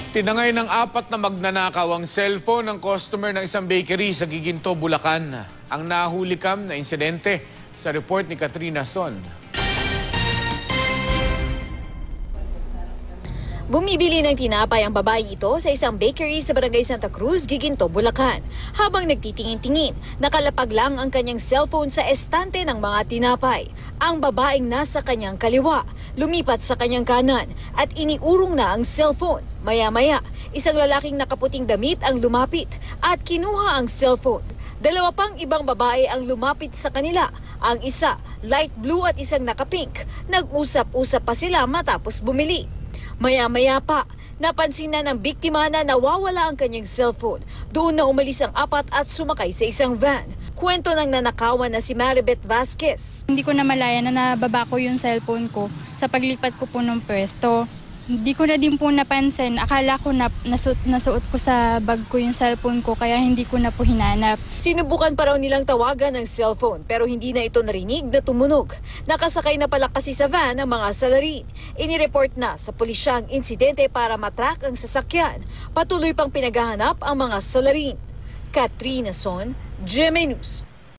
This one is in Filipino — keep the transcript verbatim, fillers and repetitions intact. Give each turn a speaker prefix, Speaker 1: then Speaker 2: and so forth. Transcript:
Speaker 1: Tinangay ng apat na magnanakaw ang cellphone ng customer ng isang bakery sa Giginto, Bulacan. Ang nahulikam na insidente sa report ni Katrina Son.
Speaker 2: Bumibili ng tinapay ang babaeng ito sa isang bakery sa Barangay Santa Cruz, Giginto, Bulacan. Habang nagtitingin-tingin, nakalapag lang ang kanyang cellphone sa estante ng mga tinapay. Ang babaeng nasa kanyang kaliwa, lumipat sa kanyang kanan at iniurong na ang cellphone. Maya-maya, isang lalaking nakaputing damit ang lumapit at kinuha ang cellphone. Dalawa pang ibang babae ang lumapit sa kanila. Ang isa, light blue at isang nakapink. Nag-usap-usap pa sila matapos bumili. Maya-maya pa, napansin na ng biktima na nawawala ang kanyang cellphone. Doon na umalis ang apat at sumakay sa isang van. Kwento ng nanakawan na si Maribeth Vasquez.
Speaker 3: Hindi ko na malaya na nababa ko yung cellphone ko sa paglipat ko po ng pwesto. Hindi ko na din po napansin. Akala ko na nasuot, nasuot ko sa bag ko yung cellphone ko kaya hindi ko na po hinanap.
Speaker 2: Sinubukan pa raw nilang tawagan ng cellphone pero hindi na ito narinig na tumunog. Nakasakay na pala kasi sa van ang mga salarin. Inireport na sa pulisya ang insidente para matrack ang sasakyan. Patuloy pang pinaghahanap ang mga salarin. Katrina Son, G M A News.